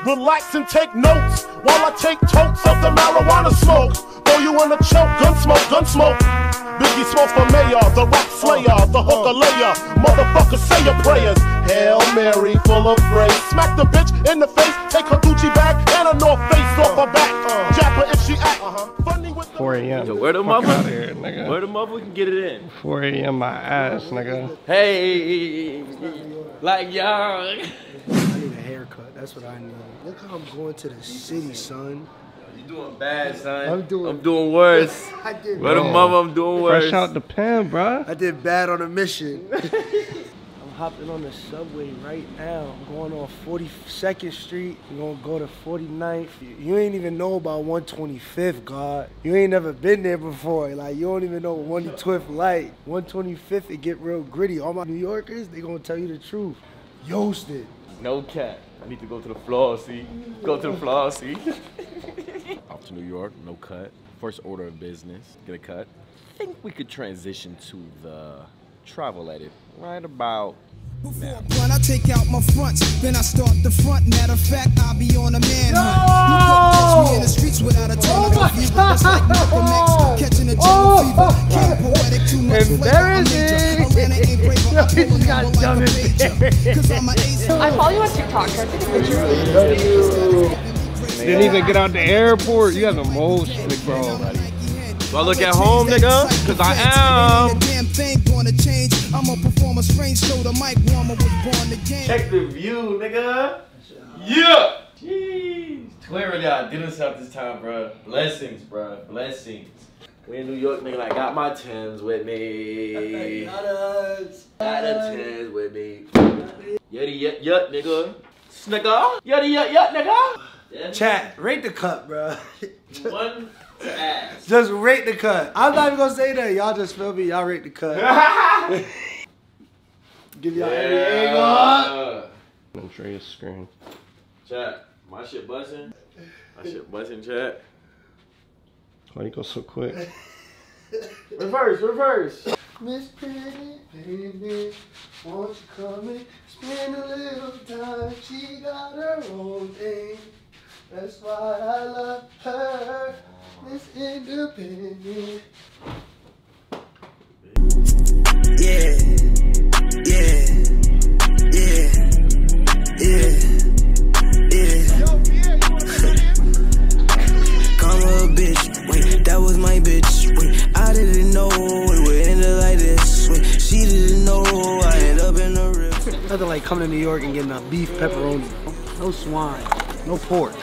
Relax and take notes while I take totes of the marijuana smoke. Throw you in a choke, gun smoke, gun smoke. Biggie Smalls for mayor, the rock slayer, the hooker layer. Motherfucker, say your prayers. Hail Mary, full of grace. Smack the bitch in the face, take her Gucci bag and a North Face off her back. Jab her if she act funny with the 4 a.m. Yo, where the mother? Here, nigga. Where the mother can get it in? 4 a.m. my ass, nigga. Hey, like y'all. I need a haircut. That's what I need. Look how I'm going to the city, son. You doing bad, son. I'm doing worse. I did Where the mother? I'm doing worse. Fresh out the pen, bruh. I did bad on a mission. I'm hopping on the subway right now. I'm going on 42nd Street. We're gonna go to 49th. You ain't even know about 125th, God. You ain't never been there before. Like, you don't even know 125th like. 125th, it get real gritty. All my New Yorkers, they gonna tell you the truth. Yoasted. No cap. I need to go to the floor, see? Go to the floor, see? Off to New York, no cut. First order of business, get a cut. I think we could transition to the travel edit right about now. When I take out my fronts, then I start the front. Matter of fact, I'll be on a manhunt. You couldn't catch me in the streets without a tournament fever. Just like Malcolm X, catching a jungle fever. King poetic, too much flavor. I'm major. Atlanta ain't braver. I'm pulling out like a pager. 'Cause I'm an ace. I follow you on TikTok. Can I take a picture? Didn't even get out the airport. You got the most shit, bro. Do I look at home, nigga? Cause I am. Damn thing gonna change. I'm a performer, strange, so the mic warmer was born the game. Check the view, nigga. Yeah. Jeez. Clearly I did this up this time, bro. Blessings, bro. Blessings. We in New York, nigga. I got my Timbs with me. Got the Timbs with me. Yutty yut yut, nigga. Snigger. Yutty yut yut, nigga. Chat, rate the cut, bro. One to ass. Just rate the cut. I'm not even gonna say that. Y'all just feel me. Y'all rate the cut. Give y'all every angle. Andrea's screen. Chat, my shit buzzing. My shit buzzing, chat. Why you go so quick? Reverse, reverse. Miss Pretty, baby, won't you come and spend a little time? She got her own thing. That's why I love her. Miss Independent. Yeah, yeah, yeah, yeah, yeah. Call her a bitch. Wait, that was my bitch. Wait, I didn't know it would end up like this. Wait, she didn't know I ended up in the rib. Nothing like coming to New York and getting a beef pepperoni. No swine, no pork.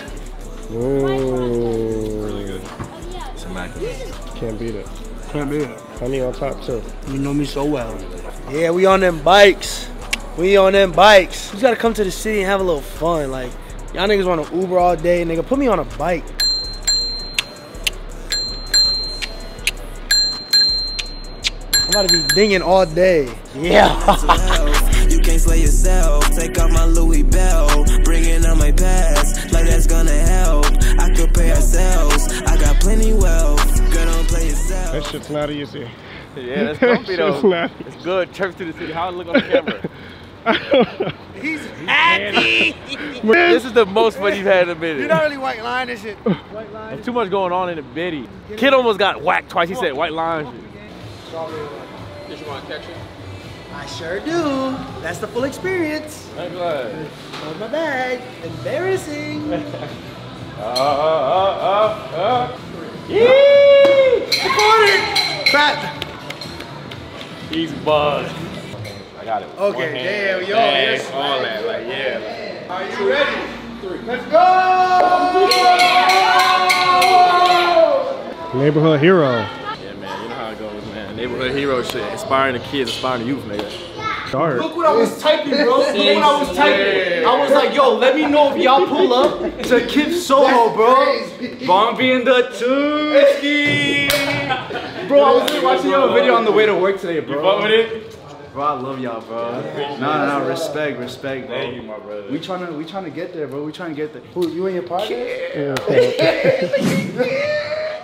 Ooh. It's immaculate. Can't beat it. Can't be it. Honey on top too. You know me so well. Yeah, we on them bikes. We on them bikes. You just gotta come to the city and have a little fun. Like, y'all niggas want to Uber all day, nigga. Put me on a bike. I'm about to be dinging all day. Yeah. You can't slay yourself. Take off my Louis Bell. Bringing on my past. Like that's gonna help. I could pay ourselves. I got plenty wealth. Girl, don't play yourself. That shit's not easy. Yeah, that's comfy though. Not It's good. Turf to the city. How it look on the camera? He's happy. This is the most fun you've had in a minute. You're not really white line this shit. White line. There's too much going on in the bitty. Kid almost got whacked twice. He said white line. Did you want to catch it? I sure do. That's the full experience. I'm glad. On my bag. Embarrassing. Yee! Fat. He's buzzed. I got it. Okay, damn, yo, yes, all that, like, yeah. Are you ready? Let's go! Neighborhood hero. Yeah, man, you know how it goes, man. Neighborhood hero shit. Inspiring the kids, inspiring the youth, nigga. Dark. Look what I was typing, bro. Look what I was typing. I was like, yo, let me know if y'all pull up to Kip Soho, bro. Bombi and the Tooski. Bro, I was watching your video on the way to work today, bro. You fuck with it? Bro, I love y'all, bro. No, respect, bro. Thank you, my brother. We trying to get there, bro. We trying to get there. Who, you and your partner? Yeah.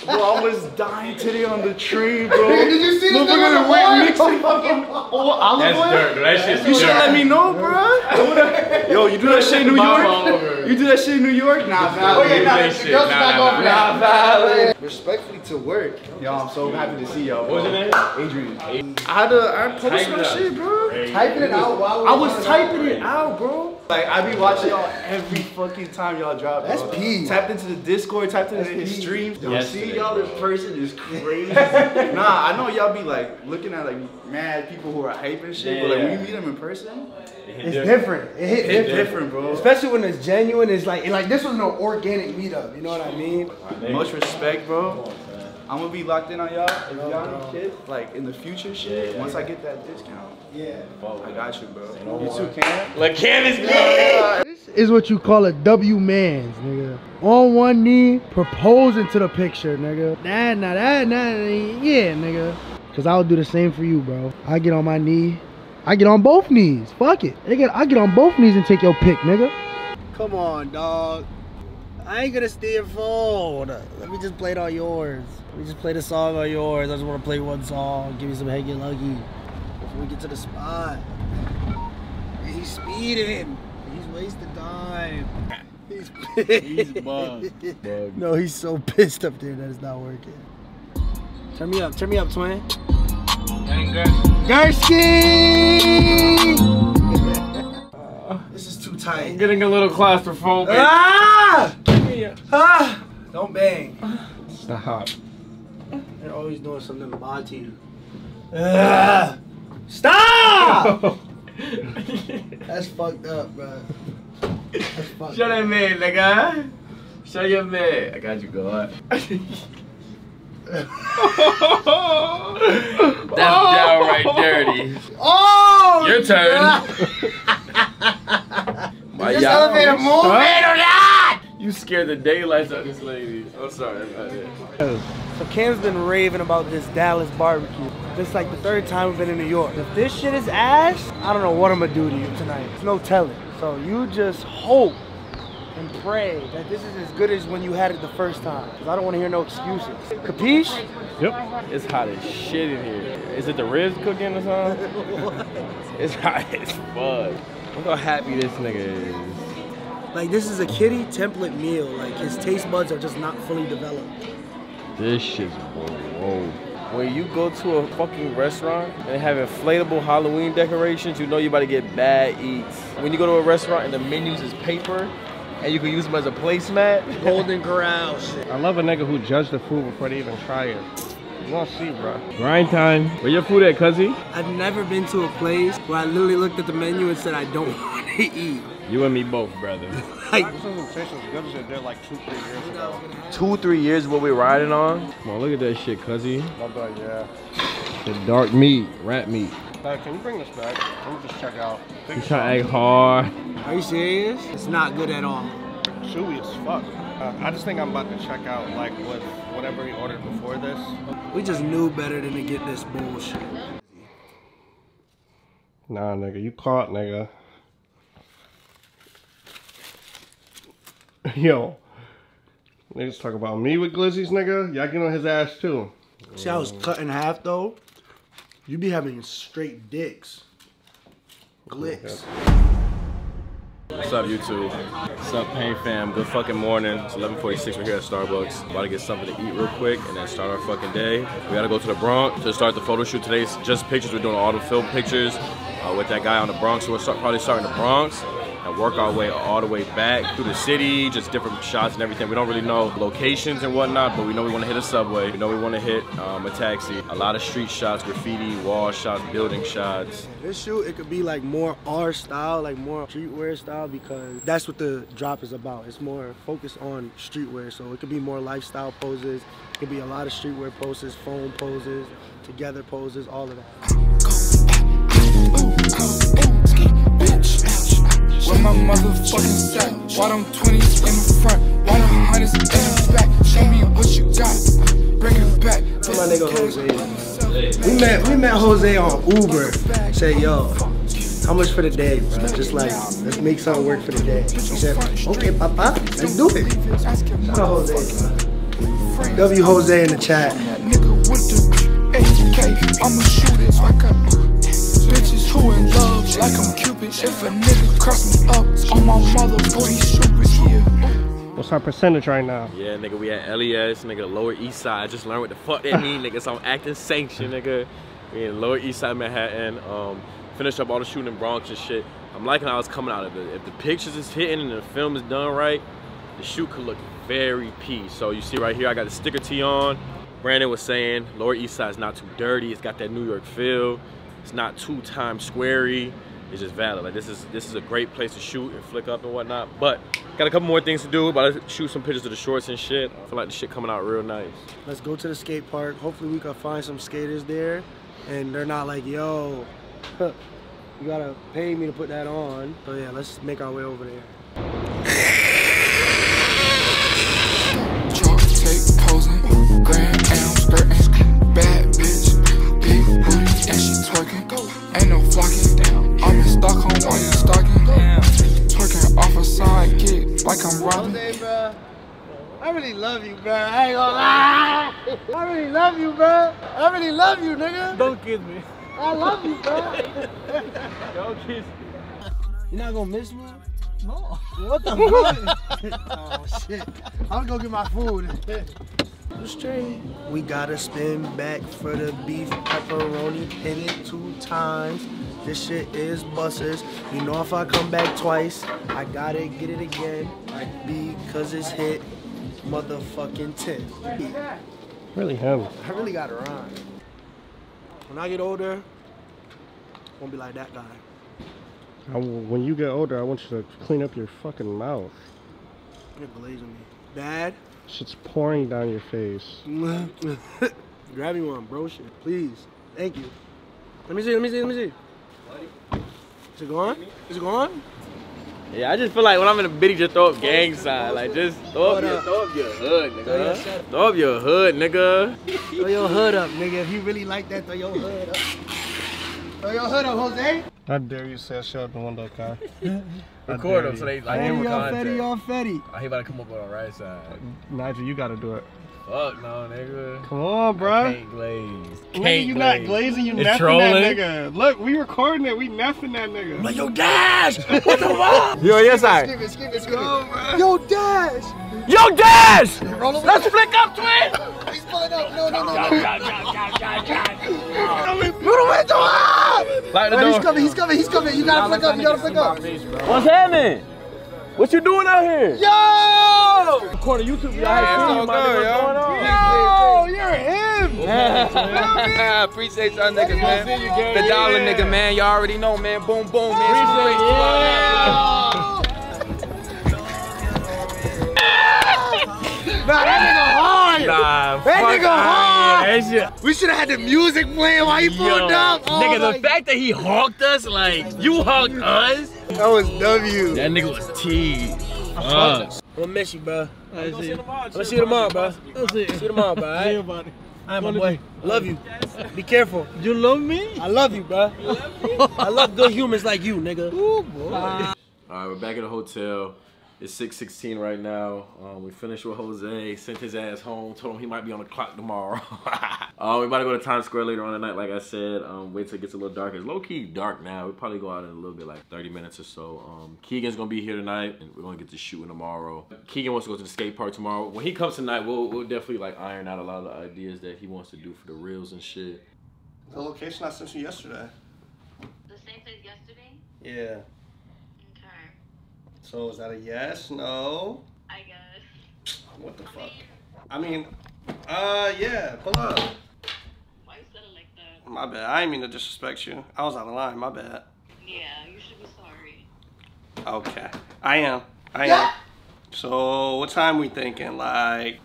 Bro, I was dying today on the train, bro. Did you see this nigga on the mixing fucking olive That's oil? dirt, bro. That shit's You should dirt. let me know, bro. Yo, you do that shit in New York? You do that shit in New York? Nah, valid. Nah, valid. Respectfully to work. Yo, I'm so happy to see y'all, bro. What's your name? Adrian. I posted my shit, bro. Typing it out while I was typing it out, bro. Like, I be watching y'all every fucking time y'all drop. That's bro. peak. Tapped into the Discord, tapped into his streams. Yo, Yesterday. seeing y'all in person is crazy. Nah, I know y'all be like looking at like mad people who are hype and shit, but like when you meet them in person, It's different. It hit it's different. different, bro. Especially when it's genuine. It's like this was an organic meetup. You know what I mean? Much respect, bro. I'm gonna be locked in on y'all. If y'all need kids, like in the future shit, once I get that discount, I got you, bro. You too, Cam? Look, Cam is good. This is what you call a W mans, nigga. On one knee, proposing to the picture, nigga. Yeah, nigga. Cause I'll do the same for you, bro. I get on my knee. I get on both knees. Fuck it. I get on both knees and take your pic, nigga. Come on, dog. I ain't gonna steal your phone. Let me just play it on yours. Let me just play the song on yours. I just wanna play one song. Give me some Hey Get Lucky before we get to the spot. He's speeding. He's wasting time. He's pissed. He's bugged. No, he's so pissed up there that it's not working. Turn me up, twin. Gursky! This is too tight. I'm getting a little claustrophobic. Ah! Ah! Don't bang. Stop. They're always doing something bad to you. Stop! That's fucked up, bro. That's fucked up. Shut that man, nigga. Shut your man. I got you, God. That's downright dirty. Oh! Your turn. Is this elevator moving or not? You scared the daylights out of this lady. I'm sorry about that. So Cam's been raving about this Dallas barbecue. This is like the third time we've been in New York. If this shit is ass, I don't know what I'm gonna do to you tonight. There's no telling. So you just hope and pray that this is as good as when you had it the first time. Cause I don't wanna hear no excuses. Capiche? Yep. It's hot as shit in here. Is it the ribs cooking or something? It's hot as fuck. Look how happy this nigga is. Like this is a kiddie template meal. Like his taste buds are just not fully developed. This shit's whoa. When you go to a fucking restaurant and have inflatable Halloween decorations, you know you about to get bad eats. When you go to a restaurant and the menus is paper and you can use them as a placemat. Golden Corral shit. I love a nigga who judge the food before they even try it. You gonna see, bro. Grind time. Where your food at, cuzzy? I've never been to a place where I literally looked at the menu and said I don't want to eat. You and me both, brother. Like, This doesn't taste as good as it did like 2-3 years ago. 2-3 years is what we're riding on. Come on, look at that shit, cuzzy. Well done, yeah. The dark meat, rat meat. Dad, can you bring this back? Let me just check out. You trying to act hard. are you serious? It's not good at all. Chewy as fuck. I just think I'm about to check out like with whatever we ordered before this. We just knew better than to get this bullshit. Nah, nigga, you caught, nigga. Yo, niggas talk about me with glizzies, nigga. Y'all get on his ass too. See how it's cut in half though? You be having straight dicks. Glicks. What's up, YouTube? What's up, Pain Fam? Good fucking morning. It's 11:46. We're here at Starbucks. About to get something to eat real quick and then start our fucking day. We gotta go to the Bronx to start the photo shoot. Today's just pictures. We're doing all the film pictures with that guy on the Bronx. So we're probably starting the Bronx and work our way all the way back through the city, just different shots and everything. We don't really know locations and whatnot, but we know we want to hit a subway. We know we want to hit a taxi. A lot of street shots, graffiti, wall shots, building shots. This shoot, it could be like more our style, like more streetwear style, because that's what the drop is about. It's more focused on streetwear, so it could be more lifestyle poses. It could be a lot of streetwear poses, phone poses, together poses, all of that. Where my motherfucking sack? Why them 20s in the front? Why them 100s in the back? Show me what you got. Bring it back. My nigga Jose. We met Jose on Uber. Said, yo, how much for the day, bro? Just like, let's make something work for the day. He said, okay, papa, let's do it. Shout out Jose, bro. friends. W Jose in the chat. That nigga with the AK, I'ma shoot it like I bitches who in love like I'm Cupid. If a nigga cross me up on my mother, boy, he stupid here. What's our percentage right now? Yeah, nigga, we at LES, nigga, Lower East Side. I just learned what the fuck that mean, nigga. So I'm acting sanctioned, nigga. We in Lower East Side Manhattan. Finished up all the shooting in Bronx and shit. I'm liking how it's coming out of it. If the pictures is hitting and the film is done right, the shoot could look very peace. So you see right here, I got the sticker tee on. Brandon was saying Lower East Side is not too dirty. It's got that New York feel. It's not too Times Square-y. It's just valid. Like this is a great place to shoot and flick up and whatnot. But got a couple more things to do. About to shoot some pictures of the shorts and shit. I feel like the shit coming out real nice. Let's go to the skate park. Hopefully we can find some skaters there, and they're not like, yo, you gotta pay me to put that on. So yeah, let's make our way over there. Chalk tape posing, grand am skirting, bad bitch, big booty, and she twerking. Ain't no flocking, I'm in Stockholm while you stalking. Twerking off a side kick like I'm robbing. Jose, bro, I really love you, bro. I ain't gonna lie. I really love you, bro. I really love you, nigga. Don't kiss me. I love you, bro. Don't kiss me. You're not gonna miss me? No. What the fuck? Oh shit. I'm gonna go get my food. Straight. We gotta spin back for the beef pepperoni. Hit it 2 times. This shit is buses. You know if I come back twice, I gotta get it again. Because it's hit motherfucking 10. Really him. I really gotta rhyme. When I get older, I'm gonna be like that guy. When you get older, I want you to clean up your fucking mouth. You're glazing me. Dad? Shit's pouring down your face. Grab me one, bro. Shit, please. Thank you. Let me see. Let me see. Let me see. Is it gone? Is it gone? Yeah, I just feel like when I'm in a biddy, just throw up gang sign. Like, just throw up your hood, nigga. Throw up your hood, nigga. Throw your hood up, nigga. If you really like that, throw your hood up. Throw your hood up, Jose. How dare you say shut the window, Kai? Record them so they like Fetty give on contact. Fetty on Fetty. Oh, he about to come up on the right side. Nigel, you gotta do it. Fuck no, nigga. Come on, bro. I can't glaze. Nigga, you not glazing, you It's neffing trolling. that nigga. Look, we recording it, we neffing that nigga. Like, yo, Dash! What the fuck? Yo, yes, I. Skip it, skip it, skip it. Yo, Dash! Yo, Dash! Let's flick up, twin! He's pulling up. No, no, no, no. Like the Wait, he's door. coming, he's coming, he's coming. You gotta flick up, you gotta flick up. What's happening? What you doing out here? Yo! Record a YouTube video. I ain't going Yo, on. you're him! Appreciate y'all niggas, man. The dollar nigga, man. Y'all already know, man. Boom, boom, man. Nah, that nigga hard! Nah, That nigga hard! hard. We should have had the music playing while he pulled up. Oh Nigga, my- the fact that he honked us, like, you honked us. That was W. That nigga was T. I'm gonna miss you, bro. Let's see you tomorrow, bro. See you tomorrow, bro. Alright, my boy. Love you. Be careful. You love me? I love you, bro. I love good humans like you, nigga. Ooh, boy. Alright, we're back at the hotel. It's 6:16 right now. We finished with Jose, sent his ass home, told him he might be on the clock tomorrow. We about to go to Times Square later on tonight, like I said. Wait till it gets a little darker. It's low-key dark now. We'll probably go out in a little bit, like 30 minutes or so. Keegan's gonna be here tonight, and we're gonna get to shooting tomorrow. Keegan wants to go to the skate park tomorrow. When he comes tonight, we'll definitely like iron out a lot of the ideas that he wants to do for the reels and shit. The location I sent you yesterday. The same place yesterday? Yeah. Okay. So is that a yes? No? I guess. What the fuck? I mean, yeah, pull up. Why you said it like that? My bad. I didn't mean to disrespect you. I was out of line. My bad. Yeah, you should be sorry. Okay. I am. I am. So what time we thinking? Like,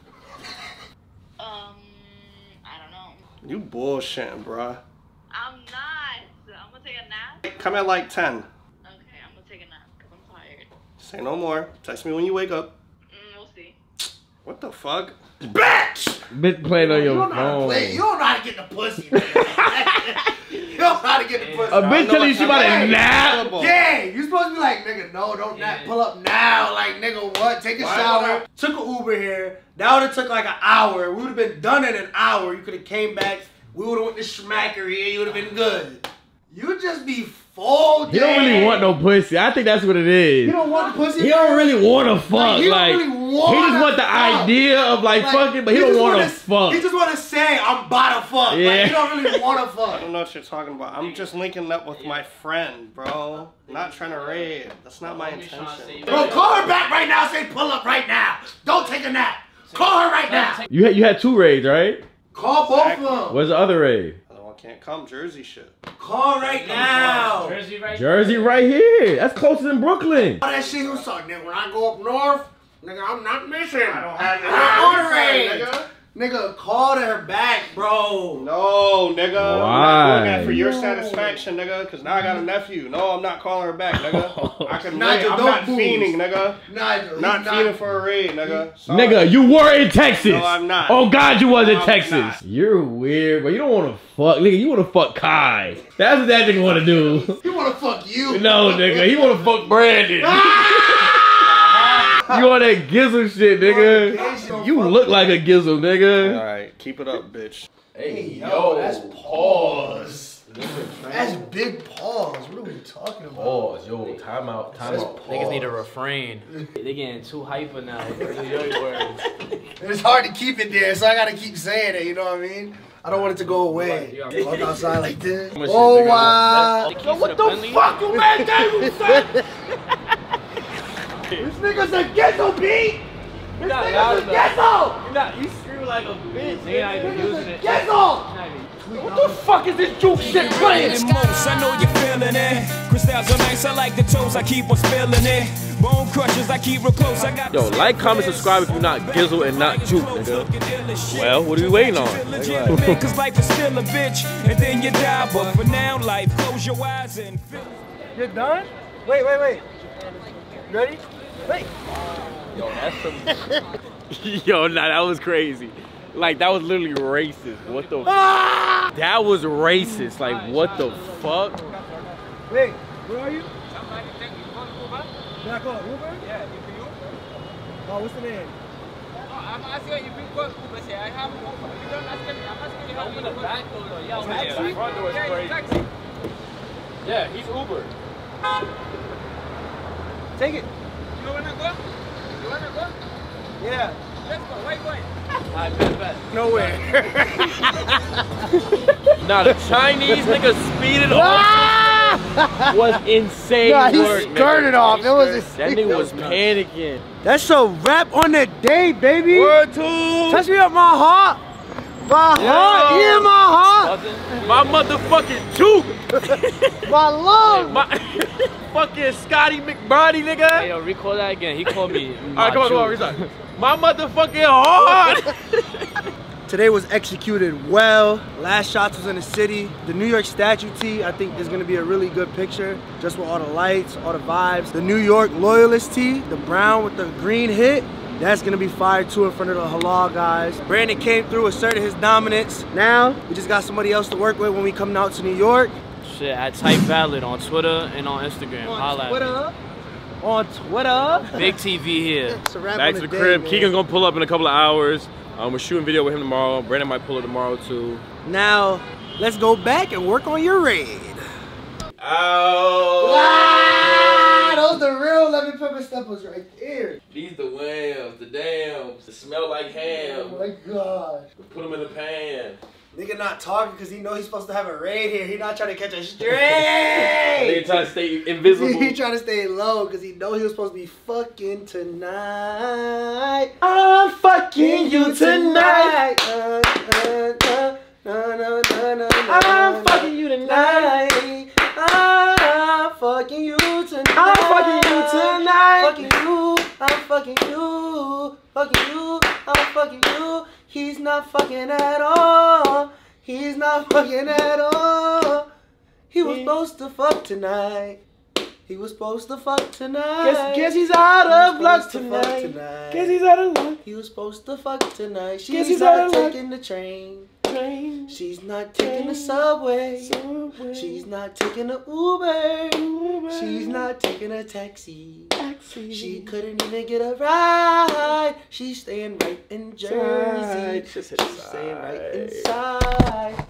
I don't know. you bullshitting, bruh. I'm not. I'm gonna take a nap. Come at like 10. Okay, I'm gonna take a nap because I'm tired. Say no more. Text me when you wake up. We'll see. What the fuck? Bitch! Bitch playing on your phone. You don't know how to get the pussy, man. know how to get the pussy. A bitch telling you she about to nap. Yeah, you supposed to be like, nigga, no, don't nap. Pull up now. Like, nigga, what? Take a shower. Took an Uber here. That would have took like an hour. We would have been done in an hour. You could have came back. We would have went to Schmackery. You would have been good. You just be full. He don't really want no pussy. I think that's what it is. You don't want the pussy? He don't really want to fuck. Like, he don't really want he just want the idea of like fucking, but he don't want to fuck. He just want to say, I'm about to fuck. Yeah. Like, he don't really want to fuck. I don't know what you're talking about. I'm just linking up with my friend, bro. Not trying to raid. That's not my intention. Bro, call her back right now. Say, pull up right now. Don't take a nap. Call her right now. You had 2 raids, right? Call both of them. Where's the other raid? Can't come, Jersey shit. Call right now. Jersey right here. That's closer than Brooklyn. All that shit he was talking, nigga. When I go up north, nigga, I'm not missing. I don't have it. Nigga, call her back, bro. No, nigga. Why? I'm not doing that for your satisfaction, nigga. Cause now I got a nephew. No, I'm not calling her back, nigga. I can Nigel, I'm not fiending, nigga. Nigel, not fiending for a raid, nigga. Sorry. Nigga, you were in Texas. No, I'm not. Oh God, you was in I'm Texas. not. You're weird, but you don't want to fuck, nigga. You want to fuck Kai. That's what that nigga want to do. He want to fuck you. No, nigga, he want to fuck Brandon. You on that gizzle shit, nigga. You look like a gizzle, nigga. Alright, keep it up, bitch. Hey, yo, that's pause. That's big pause. What are we talking about? Pause, yo, time out. Niggas need to refrain. They getting too hyper now with the New York words. It's hard to keep it there, so I gotta keep saying it, you know what I mean? I don't want it to go away. Walk outside like this. Oh, wow. Yo, what the fuck, you man? This nigga's a ghetto beat! This nigga's a ghetto! You scream like a bitch. Nigga not even using it. Ghetto! What the fuck is this juke shit playing? Most, I know you're feeling it. Crystals are nice, I like the toes, I keep on spilling it. Bone crushers, I keep real close. I got Yo, like, comment, subscribe if you're not Gizzle and not Juke, nigga. Well, what are we waiting on? Cause life is still a bitch, and then you die. But for now, life, close your eyes and feel. You're done? Wait. You ready? Wait. Yo, that's some. Yo, nah, that was crazy. Like, that was literally racist. What the fuck? That was racist. Like, what the fuck? Wait, where are you? Did I call Uber? Yeah, you can Uber. Oh, what's the name? I'm asking if you call Uber. Say, I have Uber. You don't ask me. I'm asking you how Uber. The back door. Yeah, the front door is crazy. Taxi. Yeah, he's Uber. Take it. You wanna go? You wanna go? Yeah. Let's go. Wait. I bet. Nowhere. Nah, the Chinese nigga speeded off was insane. Nah, he work, skirted off. It was that nigga was panicking. That's a wrap on the day, baby. Word two. Touch me up my heart. My heart. Yeah, my heart. My motherfucking Juke. My love. My fucking Scotty McBrady, nigga. Hey, yo, recall that again. He called me. Alright, come on, restart. My motherfucking heart. Today was executed well. Last shots was in the city. The New York statue tee, I think, is gonna be a really good picture. Just with all the lights, all the vibes. The New York loyalist tee, the brown with the green hit, that's gonna be fire too in front of the halal guys. Brandon came through, asserted his dominance. Now, we just got somebody else to work with when we come out to New York. Shit, at Type Valid on Twitter and on Instagram. On Twitter. Big TV here. Back to the crib. Man. Keegan's gonna pull up in a couple of hours. We're shooting video with him tomorrow. Brandon might pull up tomorrow too. Now, let's go back and work on your raid. Oh! Ah, those the real lemon pepper steppers right there. These the whams, the dams. They smell like ham. Oh my god. Put them in the pan. Nigga not talking because he know he's supposed to have a raid here. He not trying to catch a stray. Nigga trying to stay invisible. He trying to stay low because he know he was supposed to be fucking tonight. I'm fucking you tonight. I'm fucking you tonight. I'm fucking you tonight. I'm fucking you tonight. Fucking you. I'm fucking you. Fucking you. I'm fucking you. He's not fucking at all. He's not fucking at all. He was supposed to fuck tonight. He was supposed to fuck tonight. Guess he's out of luck tonight. Guess he's out of luck. He was supposed to fuck tonight. She's out taking the train. train. She's not taking the subway. She's not taking a Uber. She's not taking a taxi. She couldn't even get a ride. She's staying right in Jersey. She's staying right inside.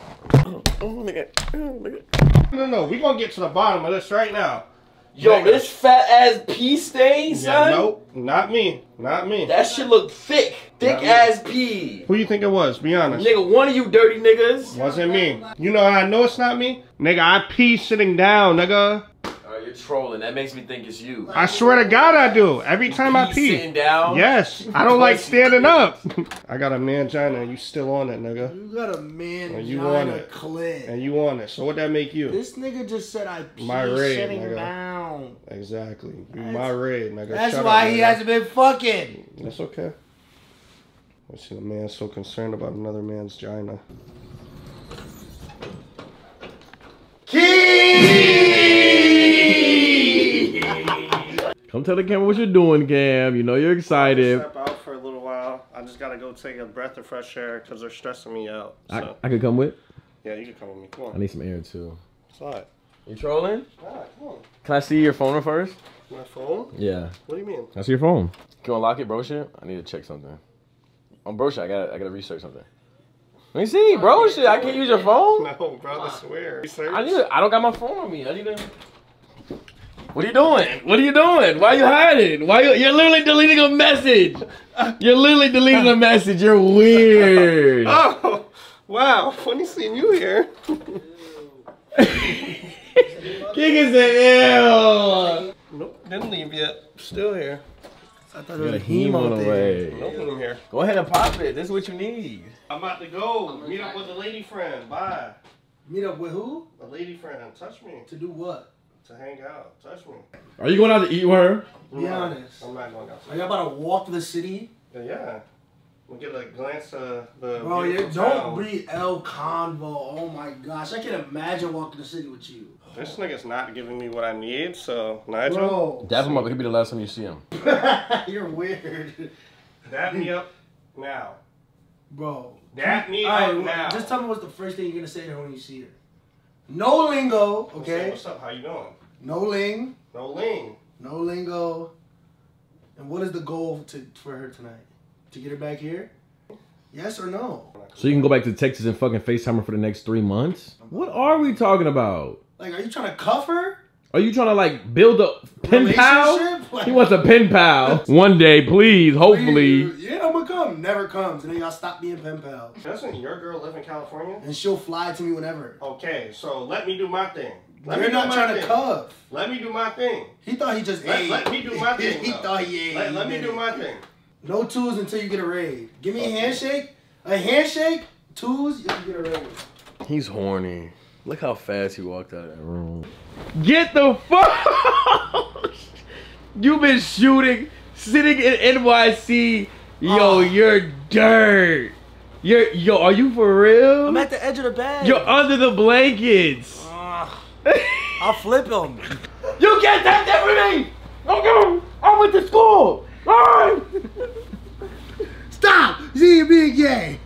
No, we gonna get to the bottom of this right now. Yo, this fat ass pea stain, son. Yeah, nope, not me. Not me. That shit look thick. Thick ass pee. Who you think it was? Be honest. Nigga, one of you dirty niggas. Wasn't me. You know how I know it's not me? Nigga, I pee sitting down, nigga. You're trolling. That makes me think it's you. I swear to God I do. Every time I pee. Sitting down? Yes. I don't like standing up. I got a mangina and you still on it, nigga. You got a mangina you on it. clip. And you on it. So what that make you? This nigga just said I pee sitting down. Exactly. You my raid, nigga. That's Shut why up, he nigga. hasn't been fucking. That's okay. I see a man so concerned about another man's vagina. Come tell the camera what you're doing, Cam. You know you're excited. Step out for a little while. I just gotta go take a breath of fresh air because they're stressing me out. So. I could come with? Yeah, you can come with me. Come on. I need some air too. It's alright. You trolling? Alright, come on. Can I see your phone first? My phone? Yeah. What do you mean? Can I see your phone? Can you unlock it, bro shit? I need to check something. On bro shit, I gotta research something. Let me see, bro shit. I can't use your phone? No, bro, I swear. I don't got my phone on me. I need to. What are you doing? What are you doing? Why are you hiding? You're literally deleting a message. You're literally deleting a message. You're weird. Oh, wow. Funny seeing you here. King said, ew. Nope, didn't leave yet. Still here. I thought there was a heme out there. No heme here. Go ahead and pop it. This is what you need. I'm about to go. Meet up with a lady friend. Bye. Meet up with who? A lady friend. Touch me. To do what? To hang out. Touch me. Are you going out to eat with her? Be honest. I'm not going out. Are you about to walk the city? Yeah. We'll get a glance of the. Bro, you don't breathe El Convo. Oh my gosh. I can imagine walking the city with you. This nigga's not giving me what I need, so Nigel. Bro. Dap him up. It could be the last time you see him. You're weird. Dap me up now. Bro. Dap me up now. Just tell me what's the first thing you're going to say to her when you see her. No lingo, okay? What's up? How you doing? No ling. No ling. No lingo. And what is the goal for her tonight? To get her back here? Yes or no? So you can go back to Texas and fucking FaceTime her for the next 3 months? What are we talking about? Like, are you trying to cuff her? Are you trying to like build a pen pal? Like, He wants a pen pal. One day, please, hopefully. Yeah, I'm gonna come. Never comes. And then y'all stop being pen pals. Doesn't your girl live in California? And she'll fly to me whenever. Okay, so let me do my thing. You're not trying to cuff. Let me do my thing. He thought he just ate. Let me do my thing. He thought he ate. Let me do my thing. No twos until you get a raid. Give me a handshake. A handshake. Twos, you can get a raid. He's horny. Look how fast he walked out of that room. Get the fuck! You've been shooting, sitting in NYC. Yo, you're dirt. Yo, are you for real? I'm at the edge of the bed. You're under the blankets. I'll flip him. You can't take that from me! Okay, I went to school. Alright. Stop! See you being gay.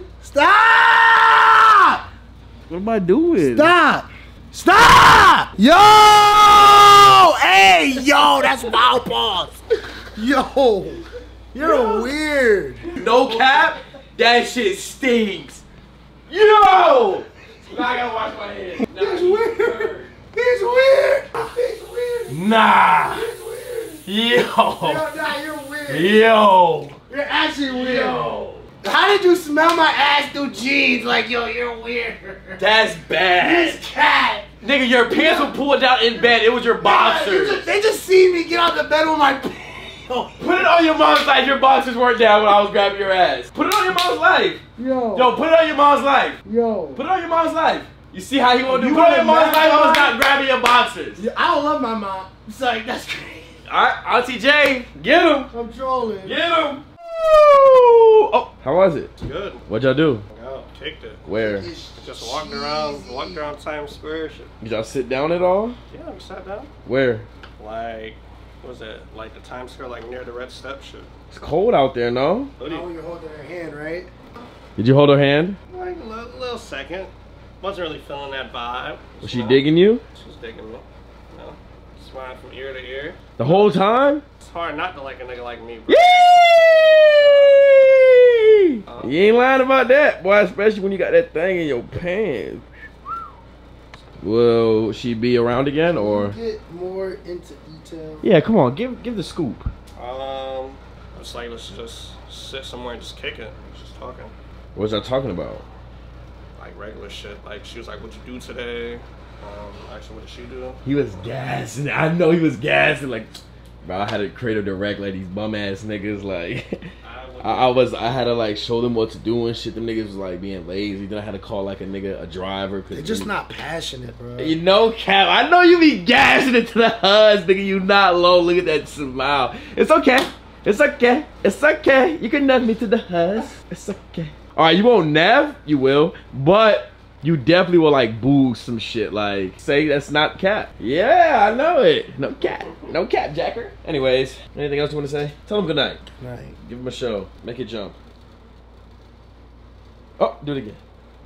Stop! What am I doing? Stop! Stop! Yo! Hey, yo, that's wild balls. Yo, you're weird. No cap, that shit stinks. Yo! Now I gotta wash my hands. He's weird. He's weird. He's weird. Nah. He's weird. Yo. Nah, you're weird. Yo. You're actually weird. Yo. How did you smell my ass through jeans? Like, yo, you're weird. That's bad. This cat. Nigga, your pants were pulled down in bed. It was your boxers. They just see me get out of the bed with my pants. Put it on your mom's life. Your boxers weren't down when I was grabbing your ass. Put it on your mom's life. Yo, put it on your mom's life. Put it on your mom's life. You see how he won't do? Put it on your mom's life. I was not grabbing your boxers. Yeah, I don't love my mom. It's like, that's crazy. Alright, Auntie J, get him. I'm trolling. Get him. Oh, how was it? Good. What'd y'all do? Oh, kicked it. Where? Just walked around Times Square. Did y'all sit down at all? Yeah, we sat down. Where? Like, what was it? Like the Times Square, like near the Red Step shit. It's cold out there, no? Now when you're holding her hand, right? Did you hold her hand? Like a little second. Wasn't really feeling that vibe. Was she digging you? She was digging me. You know, smiling from ear to ear. The whole time? It's hard not to like a nigga like me, bro. You ain't lying about that, boy, especially when you got that thing in your pants. Will she be around again, or? Get more into detail. Yeah, come on, give the scoop. It's like, let's just sit somewhere and just kick it. Just talking. What was I talking about? Like regular shit. Like, she was like, what'd you do today? Actually, what did she do? He was gassing. I know he was gassing. Like, bro, I had to create a direct like these bum ass niggas. Like, I had to like show them what to do and shit. Them niggas was like being lazy. Then I had to call like a nigga a driver. Cause they're just not passionate, bro. You know, Cap. I know you be gassing it to the huds, nigga. You not low. Look at that smile. It's okay. It's okay. It's okay. You can nut me to the huds. It's okay. All right, you won't nev. You will, but you definitely will like boo some shit. Like say that's not Cap. Yeah, I know it. No Cap. No Cap, Jacker. Anyways, anything else you want to say? Tell them good night. Good night. Give them a show. Make it jump. Oh, do it again.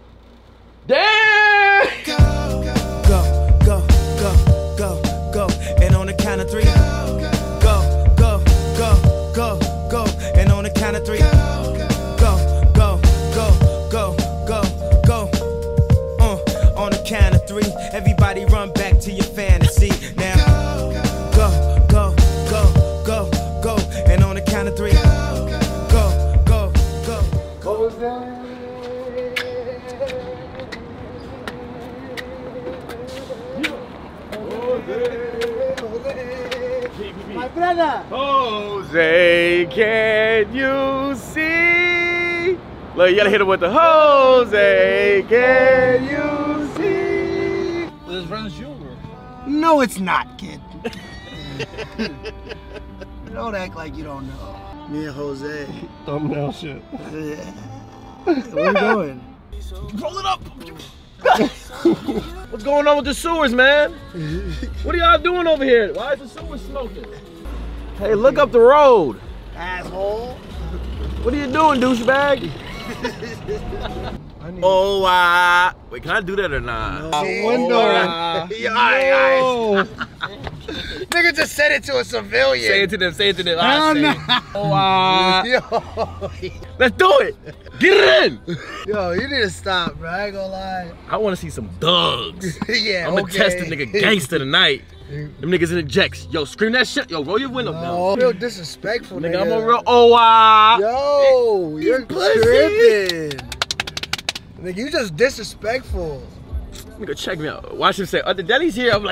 Damn! Go, go, go, go, go, go. And on the count of three. Go, go, go, go, go, go. And on the count of three. Go, go, go, go, go, go, go. On the count of three, everybody run back to your fantasy. Now, go, go, go, go, go. And on the count of three. Go, go, go, go. My brother. Jose, can you see? Look, you gotta hit him with the Jose, can you see? This brother's younger. No, it's not, kid. Don't act like you don't know. Me and Jose. Thumbnail shit. Yeah. Where you going? Roll it up. What's going on with the sewers, man? What are y'all doing over here? Why is the sewer smoking? Hey, look up the road. Asshole. What are you doing, douchebag? Oh, wait, can I do that or not? Nigga just said it to a civilian. Say it to them, say it to them. Let's do it. Get it in. Yo, you need to stop, bro. I ain't gonna lie. I want to see some thugs. Yeah, I'm gonna test the nigga gangster tonight. Them niggas in the jacks. Yo, scream that shit. Yo, roll your window down. Real disrespectful, nigga. I'm a real Yo, you're tripping. Nigga, you just disrespectful. Nigga, check me out. Watch him say, the daddy's here. I'm like,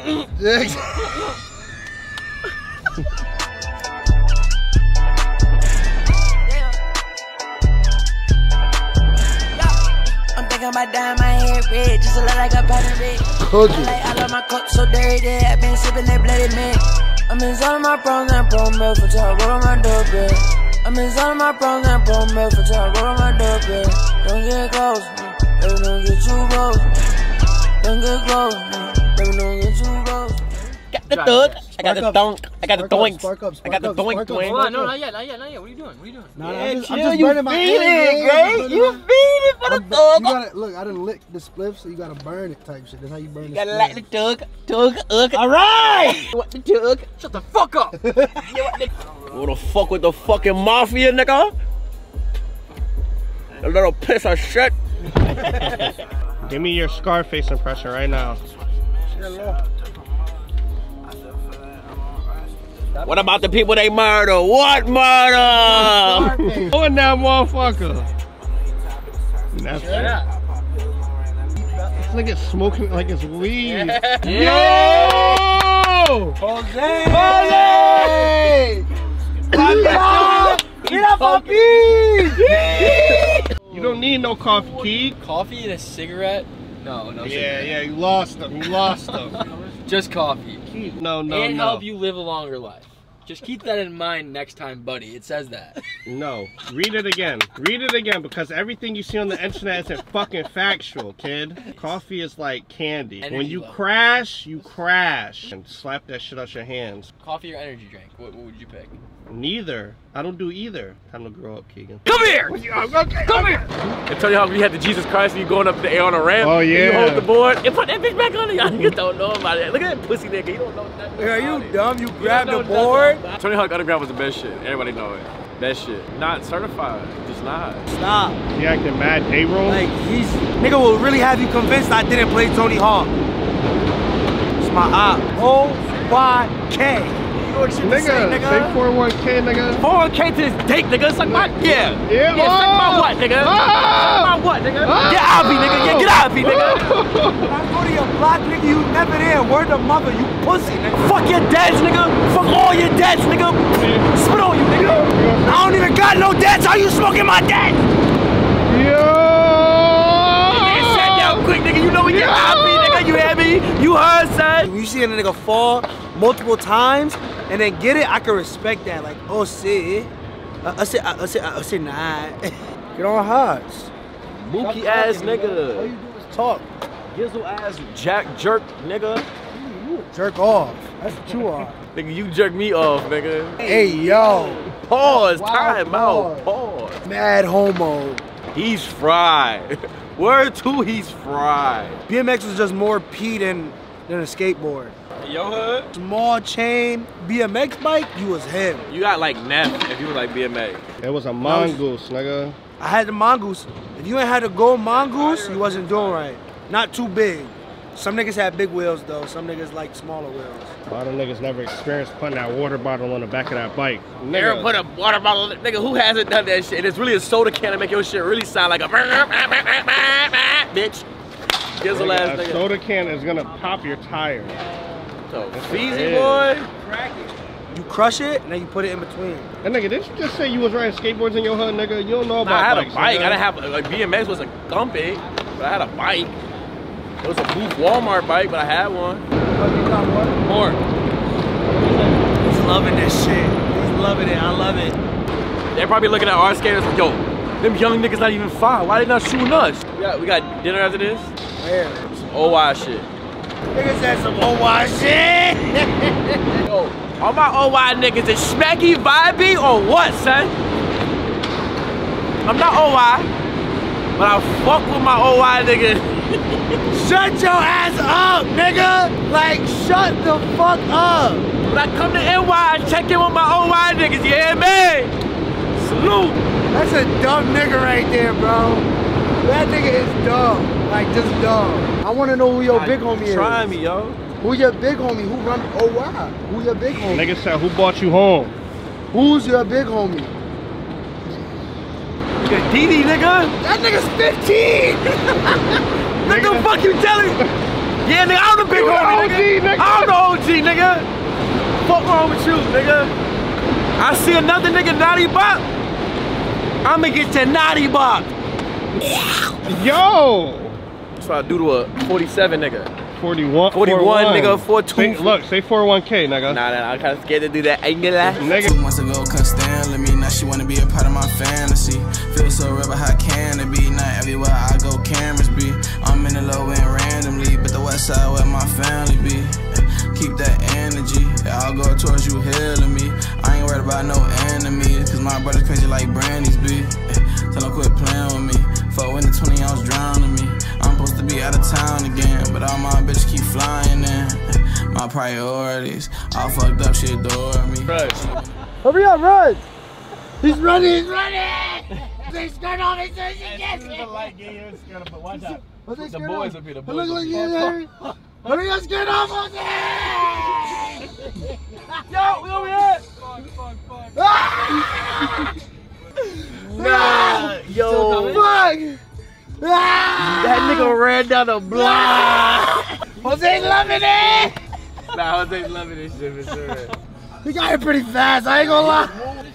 I'm thinking about dyeing my hair red, just to look like a pattern red. I love my cup so dirty, I've been sipping that bloody man. I'm in some of my pros and pro milk for time, roll on my doorbell. I'm in some of my pros and pro milk for time, roll on my doorbell. Don't get close, baby, don't get too close. Don't get close, baby, don't get too close. Got the thug, I got the thunk, I got the doinks, I got the doink. Hold on, no, not yet, not yet, not yet. What are you doing? What are you doing? Nah, Yeah, I'm just chill, burning my you hand, great. You feed it for the thug. You gotta, look, I done licked the spliff, so you gotta burn it type shit. That's how you burn the Gotta spliff. like the tug. All right. What the tug? Shut the fuck up. Wanna fuck with the fucking mafia, nigga? A little piece of shit. Give me your Scarface impression right now. What about the people they murder? What murder? Going that motherfucker. That's it. This nigga smoking like it's weed. Yo! Jose! Get up on me! You don't need no coffee, Keith. Coffee and a cigarette? No, no cigarette. Yeah, you lost them. You lost them. Just coffee. No. And help you live a longer life. Just keep that in mind next time, buddy. It says that. No. Read it again. Read it again because everything you see on the internet isn't fucking factual, kid. Coffee is like candy. When you crash, you crash. And slap that shit out your hands. Coffee or energy drink? What would you pick? Neither. I don't do either. Time to grow up, Keegan. Come here! Come here! And tell you how we had the Jesus Christ and you going up the air on a ramp. Oh, yeah. And you hold the board and put that bitch back on it. Y'all niggas don't know about it. Look at that pussy nigga. You don't know nothing. Are you dumb? You grabbed the board? Tony Hawk Underground was the best shit. Everybody know it. Best shit. Not certified. Just not. Stop. He acting mad day roll? Like, nigga will really have you convinced I didn't play Tony Hawk. It's my op. O-Y-K. Nigga, say 401k, nigga. 401k to this date, nigga. Suck my, Yeah, suck my what, nigga? Suck my what, nigga? Get out of me, nigga. Yeah, get out of me, nigga. When I go to your block, nigga, you never there. Word of mother, you pussy, nigga. Fuck your dads, nigga. Fuck all your dads, nigga. Spit on you, nigga. I don't even got no dads. How you smoking my dad? Yo! Nigga, sat down quick, nigga. You know we get out of me, nigga. You hear me? You heard, son? When you see a nigga fall multiple times and then get it, I can respect that. Like, oh, shit. I said, nah. Get on hearts. Mookie ass nigga. All you do is talk. Gizzle ass jack jerk nigga. You jerk off. That's what you are. Nigga, you jerk me off, nigga. Hey, yo. Pause. Time out. Pause. Mad homo. He's fried. Word 2, he's fried. BMX was just more P than a skateboard. Yo hood? Small chain BMX bike, you was him. You got like Neff if you was like BMX. It was a mongoose, nigga. I had the mongoose. If you ain't had to go mongoose, you wasn't doing right. Not too big. Some niggas had big wheels though. Some niggas like smaller wheels. A lot of niggas never experienced putting that water bottle on the back of that bike. Never put a water bottle, nigga, who hasn't done that shit? And it's really a soda can to make your shit really sound like a bitch. Gizzle ass nigga. A soda can is gonna pop your tire. So Feezy boy. You crush it and then you put it in between. And nigga, didn't you just say you was riding skateboards in your hood, nigga? You don't know about I had bikes, a bike. Nigga. I didn't have like BMX was a gumpy, but I had a bike. It was a Booth Walmart bike, but I had one. Oh, you got one? More. He's loving this shit. He's loving it. I love it. They're probably looking at our skaters like, yo, them young niggas not even 5. Why they not shooting us? We got dinner after this. Where? Some OY shit. Niggas said some OY shit. Yo, all my OY niggas is smacky, vibey, or what, son? I'm not OY, but I fuck with my OY niggas. Shut your ass up, nigga! Like, shut the fuck up! When I come to NY, I check in with my OY niggas, you hear me? Salute! That's a dumb nigga right there, bro. That nigga is dumb. Like, just dumb. I wanna know who your big homie is. Try me, yo. Who your big homie? Who run OY? Who your big homie? Nigga said, who brought you home? Who's your big homie? Nigga, Didi, nigga. That nigga's 15! What the fuck you telling me? Yeah, nigga, I'm the big homie, nigga. I'm the OG, nigga. Fuck wrong with you, nigga? I see another nigga naughty bop, I'ma get your naughty bop. Yo! That's what I do to a 47 nigga. 41, 41 nigga, 42. Look, say 401k, nigga. Nah, I'm kinda scared to do that. Ain't gonna lie. Nigga. 2 months ago, couldn't stand me. Now she wanna be a part of my fantasy. Feel so real, but how can it be? Not everywhere I go, cameras be. I'm in the low end randomly, but the west side where my family be. Keep that energy, I'll go towards you healing me. I ain't worried about no enemies, cause my brother's crazy like Brandy's be. Tell them quit playing with me. Fuck when the 20 ounce drowning me. I'm supposed to be out of town again, but all my bitches keep flying in. My priorities, all fucked up, shit adore me. Hurry up, run! He's running, he's running! They skirt on me, so she gets it! The light gave you a skirt, but watch out. The boys will be the boys. Look like you. Hurry up, skirt off on me! Yo, we over here! Nah, yo. Fuck! That nigga ran down the block. Jose's loving it! Nah, Jose's loving this shit for sure. He got it pretty fast, I ain't gonna lie.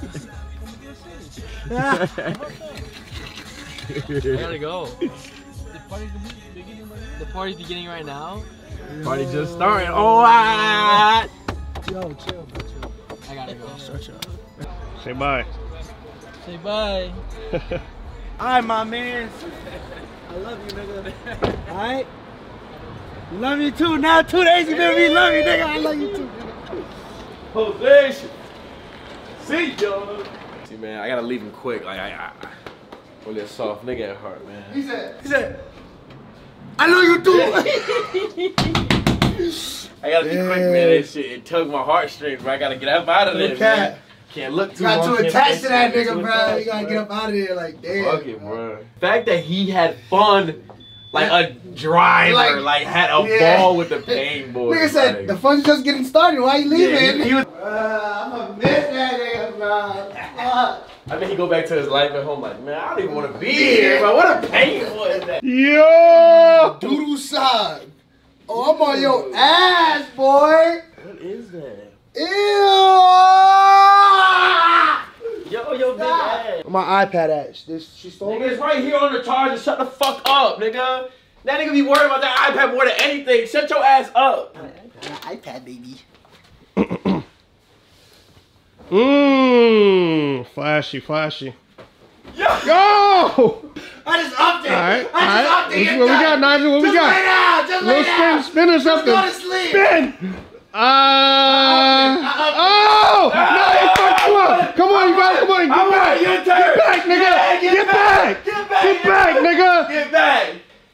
I gotta go. The party's beginning right now. Party just started. Oh, ah! Yo, chill, bro, chill. I gotta go. Stretch up. Say bye. Say bye. Alright, my man. I love you, nigga. Alright? Love you too. Now 2 days you made me love you, nigga. I love you too, nigga. Jose. See y'all. See, man, I gotta leave him quick. Like, I really a soft nigga at heart, man. He said, I know you too. I gotta be quick, man. That shit, it tugged my heartstrings, bro. I gotta get up out of there, man. Can't look too long. You got too attached to that nigga, bro. You gotta get up out of there, like, damn. Fuck it, bro. The fact that he had fun, like a driver, like had a ball with the pain boy. Nigga said, the fun's just getting started. Why you leaving? Yeah, he was, I'm gonna miss that nigga, bro. I think he go back to his life at home like, man, I don't even want to be here, bro. What a pain boy is that? Yo! Doodle side. Oh, I'm on your ass, boy. What is that? Ew! Yo, big ass. My iPad ass. She stole Nigga, it? it's right here on the charger. Shut the fuck up, nigga. That nigga be worried about that iPad more than anything. Shut your ass up. iPad, baby. Flashy. Yo! Yo! I just upped it. All right. I just upped it. What we got, Nigel? What we got? Lay down. Just lay down. Spin or something. Just go to sleep. Spin. Oh! No, you fucked you up. Come on, you guys. Come on. Get back. Your turn. Get back, nigga. Get back. Get back, nigga. Get back.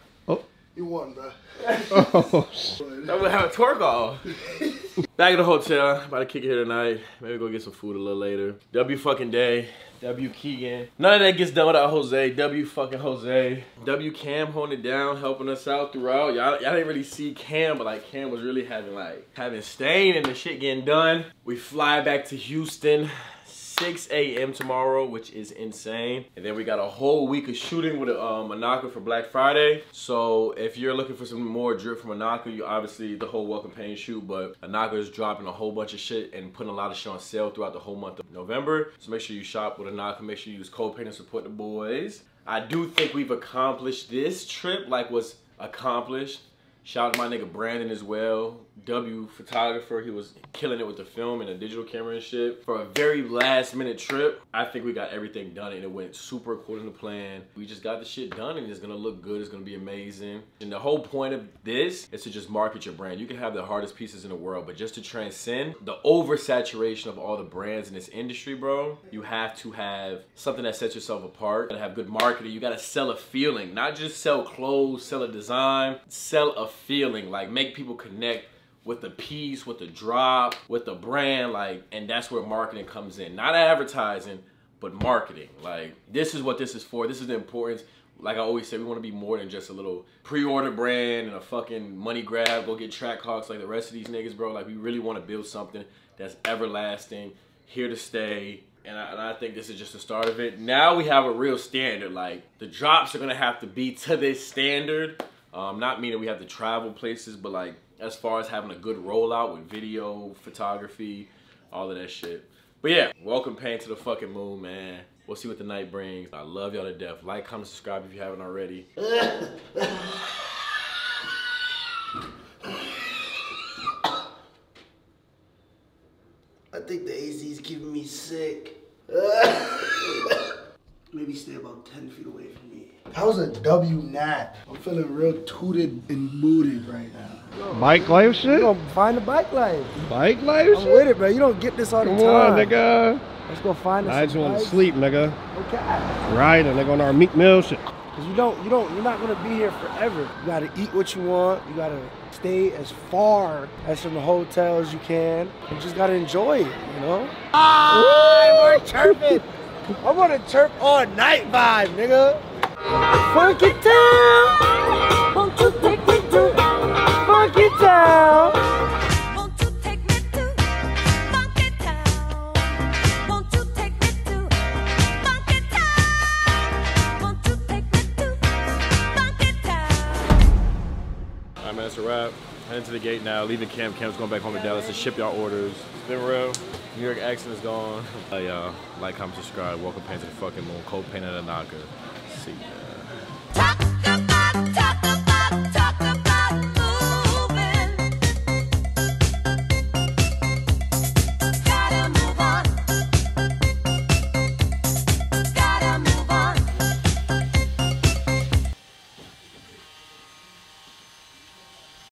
You won, bro. Oh, I'm gonna have a twerk off. Back at the hotel. About to kick it here tonight. Maybe go get some food a little later. W fucking day. W Keegan. None of that gets done without Jose. W fucking Jose. W Cam holding it down, helping us out throughout. Y'all didn't really see Cam, but like Cam was really having stain and the shit getting done. We fly back to Houston. 6 a.m. tomorrow, which is insane. And then we got a whole week of shooting with Monaco for Black Friday. So if you're looking for some more drip from Monaco, you obviously the whole Welcome Pain shoot, but Monaco is dropping a whole bunch of shit and putting a lot of shit on sale throughout the whole month of November. So make sure you shop with Monaco. Make sure you use code PAIN and support the boys. I do think we've accomplished this trip like was accomplished. Shout out to my nigga Brandon as well. W photographer, he was killing it with the film and the digital camera and shit. For a very last minute trip, I think we got everything done and it went super according to plan. We just got the shit done and it's gonna look good, it's gonna be amazing. And the whole point of this is to just market your brand. You can have the hardest pieces in the world, but just to transcend the oversaturation of all the brands in this industry, bro, you have to have something that sets yourself apart. You gotta have good marketing, you gotta sell a feeling, not just sell clothes, sell a design, sell a feeling, like make people connect with the piece, with the drop, with the brand, like, and that's where marketing comes in. Not advertising, but marketing. Like, this is what this is for. This is the importance. Like I always say, we want to be more than just a little pre-order brand and a fucking money grab, go get Trackhawks like the rest of these niggas, bro. Like, we really want to build something that's everlasting, here to stay. And I think this is just the start of it. Now we have a real standard. Like, the drops are gonna have to be to this standard. Not meaning we have to travel places, but like, as far as having a good rollout with video, photography, all of that shit. But yeah, Welcome Pain to the fucking moon, man. We'll see what the night brings. I love y'all to death. Like, comment, subscribe if you haven't already. I think the AC is keeping me sick. Maybe stay about 10 feet away from me. That was a W nap. I'm feeling real tooted and booted right now. Bike life shit? You gonna find the bike life. Bike life shit? I'm with it, bro. You don't get this all the time. Come on, nigga. Let's go find us. I just want to sleep, nigga. Okay. Riding, nigga, on our Meek Mill shit. Cause you're not gonna be here forever. You gotta eat what you want. You gotta stay as far as from the hotel as you can. You just gotta enjoy it, you know? We're chirping. I want to chirp all night vibe, nigga. Funky town. Won't you take me to Funky town? Won't you take me to Funky town? Won't you take me to Funky town? Won't you take me to Funky town? Alright, man, that's a wrap. Heading to the gate now, leaving camp. Camp's going back home to Dallas to ship y'all orders. It's been real. New York accent is gone. Y'all like, comment, subscribe. Welcome Pain to the fucking moon. Code PAIN and Anaka. See ya.